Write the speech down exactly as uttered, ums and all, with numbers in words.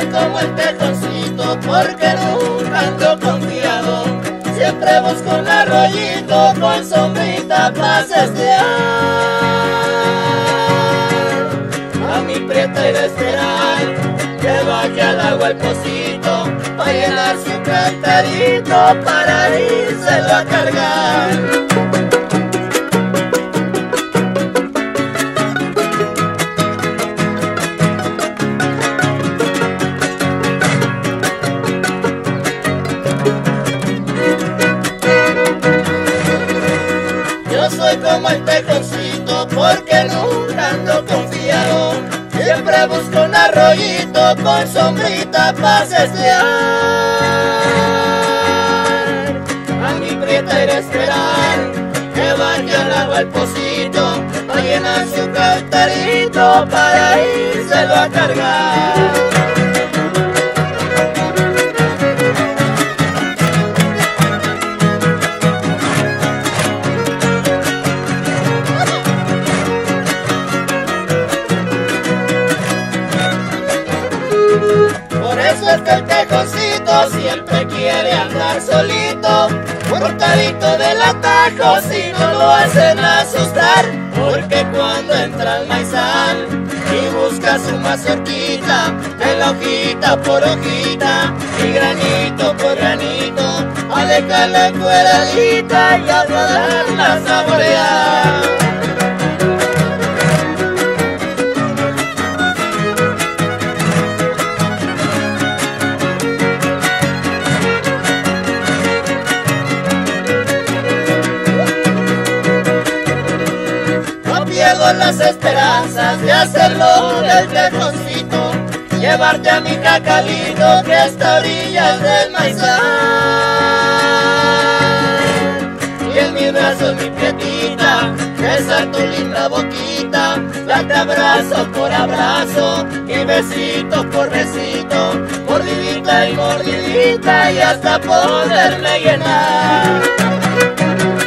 soy como el tejoncito porque nunca ando confiado. Siempre busco un arroyito con sombrita para cestear. A mi prieta iré a esperar que vaya al agua el pocito para llenar su cantarito para írselo a cargar. Yo soy como el tejoncito porque nunca ando confiado. Siempre busco un arroyito con sombrita para cestear. A mi prieta iré a esperar que vaya al agua el pocito para llenar su cantarito para írselo a cargar. Por eso es que el tejoncito siempre quiere andar solito, cortadito del atajo si no lo hacen asustar. Porque cuando entra el maizal y busca su mazorquita, en la hojita por hojita y granito por granito, a dejarla encueradita y a poderla saborear. Pierdo las esperanzas de hacerlo del tejoncito, llevarte a mi jacalito que está a orillas del maizal. Y en mis brazos mi prietita, besa tu linda boquita, la te abrazo por abrazo y besito por besito, mordidita y mordidita y hasta poderme llenar.